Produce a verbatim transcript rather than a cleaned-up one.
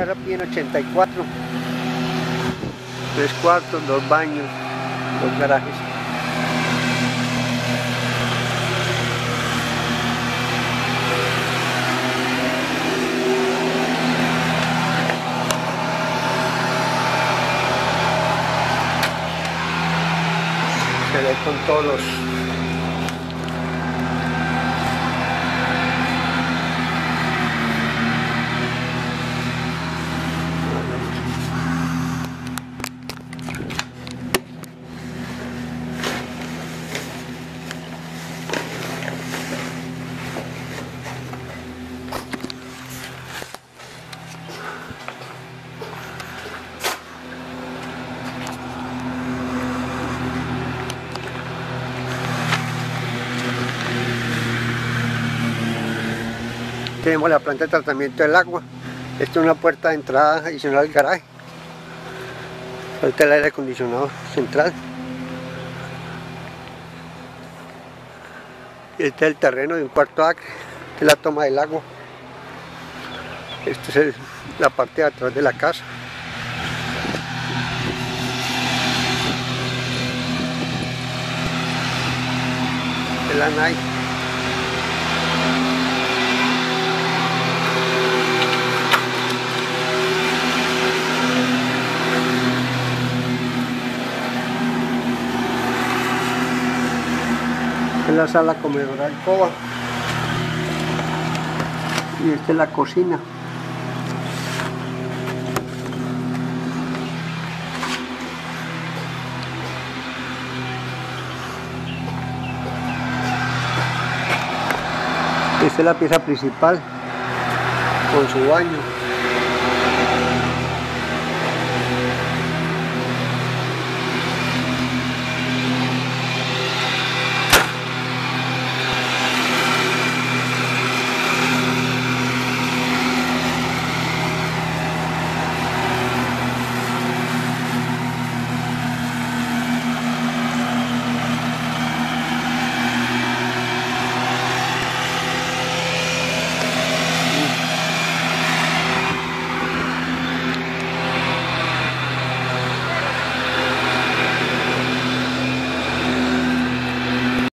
carro tiene ochenta y cuatro, tres cuartos, dos baños, dos garajes. Se ve con todos los tenemos la planta de tratamiento del agua. Esta es una puerta de entrada adicional al garaje. Falta el aire acondicionado central. Este es el terreno de un cuarto acre. Esta es la toma del agua. Esta es el, la parte de atrás de la casa. Esta es la Nike. En la sala comedora alcoba y esta es la cocina. Esta es la pieza principal con su baño.